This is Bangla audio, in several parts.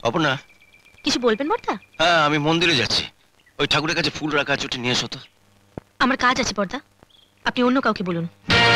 অপর্ণা, কিছু বলবেন বর্দা? হ্যাঁ, আমি মন্দিরে যাচ্ছি। ওই ঠাকুরের কাছে ফুল রাখা আছে, ওটা নিয়ে এসো তো। আমার কাজ আছে বর্দা, আপনি অন্য কাউকে বলুন।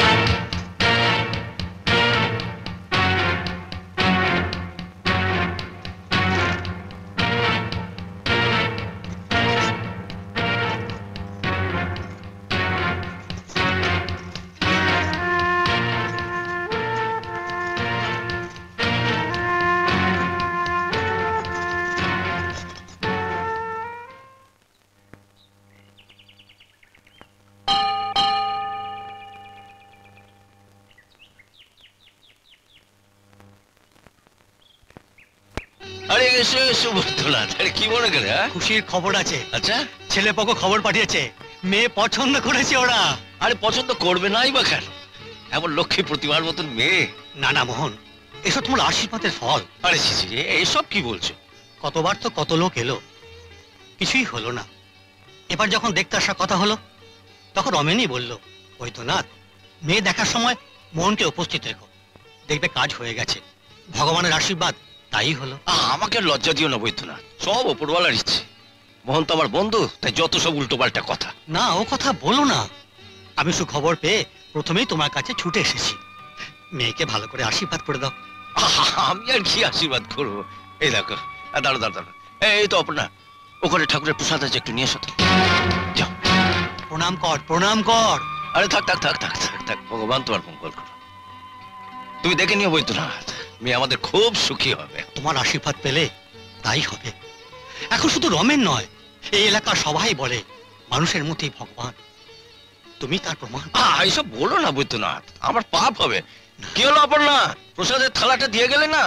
আরে এসো এসো বর্তনাথ, আরে কি মনে করে? খুশির খবর আছে। আচ্ছা, ছেলে পক্ষ খবর পাঠিয়েছে, মেয়ে পছন্দ করেছে ওরা। আরে পছন্দ করবে নাই বা কেন? এমন লক্ষ্মী প্রতিমার মতন মেয়ে। না না মোহন, এসব তোমার আশীর্বাদের ফল। আরে ছি ছি, এসব কি বলছো? কতবার তো কত লোক এলো, কিছুই হলো না। এবার যখন দেখতে আসার কথা হলো, তখন রমেনই বলল, বৈদ্যনাথ, মেয়ে দেখার সময় মোহনকে উপস্থিত রেখো, দেখবে কাজ হয়ে গেছে। ভগবানের আশীর্বাদ তাই হলো। আমাকে আর লজ্জা দিও না বৈদ্যনাথ, সব ওপরওয়ালার ইচ্ছে। মোহন তো আমার বন্ধু, তাই যত সব উল্টো পাল্টা কথা। না, ও কথা বলো না। আমি সুখবর পেয়ে প্রথমেই তোমার কাছে ছুটে এসেছি। মেয়েকে ভালো করে আশীর্বাদ করে দাও। আমি আর কি আশীর্বাদ করবো? এই দেখো, দাঁড়ো দাঁড়ো দাঁড়ো, এই তো অপর্ণা, ওখানে ঠাকুরের প্রসাদ আছে, একটু নিয়ে এসো তো। যাও, প্রণাম কর, প্রণাম কর। আরে থাক থাক থাক থাক থাক থাক, ভগবান তোমার মঙ্গল করো। তুমি দেখে নিও বৈদ্যনাথ, মেয়ে আমাদের খুব সুখী হবে। তোমার আশীর্বাদ পেলে তাই হবে। এখন শুধু রমেন নয়, এই এলাকার সবাই বলে মানুষের মধ্যেই ভগবান। তুমি তার প্রমাণ। এইসব বলো না বৈদ্যনাথ, আমার পাপ হবে। কি হলো অপর্ণা, প্রসাদের থালাটা দিয়ে গেলে না?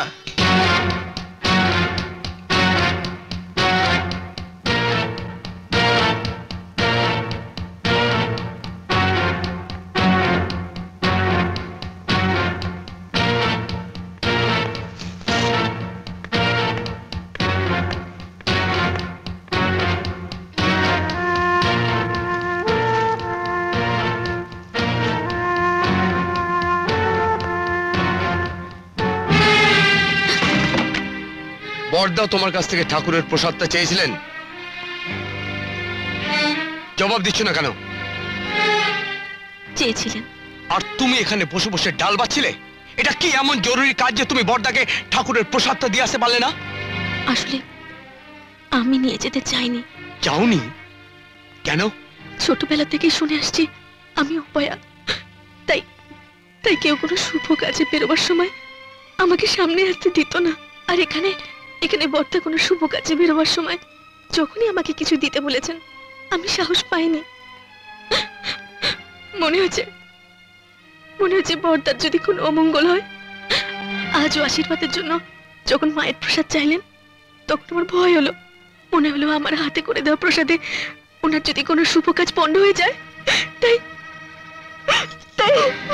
বড়দা তোমার কাছ থেকে ঠাকুরের প্রসাদটা চেয়েছিলেন, জবাব দিচ্ছ না কেন? চেয়েছিলেন। আর তুমি এখানে বসে বসে ডাল বাচ্ছিলে? এটা কি এমন জরুরি কাজ যে তুমি বড়দাকে ঠাকুরের প্রসাদটা দিয়ে আসতে পারলে না? আসলে আমি নিয়ে যেতে চাইনি। চাওনি? কেন? ছোটবেলা থেকে শুনে আসছি আমি অপয়া, তাই তাই কেউ কোনো শুভ কাজে বেরোবার সময় আমাকে সামনে আসতে দিত না। আর এখানে বর্দা কোনো শুভ কাজে বেরোবার সময় যখনই আমাকে কিছু দিতে বলেছেন, আমি সাহস পাইনি। মনে হচ্ছে বর্দার যদি কোনো অমঙ্গল হয়। আজও আশীর্বাদের জন্য যখন মায়ের প্রসাদ চাইলেন, তখন আমার ভয় হলো। মনে হলো আমার হাতে করে দেওয়া প্রসাদে ওনার যদি কোনো শুভ কাজ পণ্ড হয়ে যায়। তাই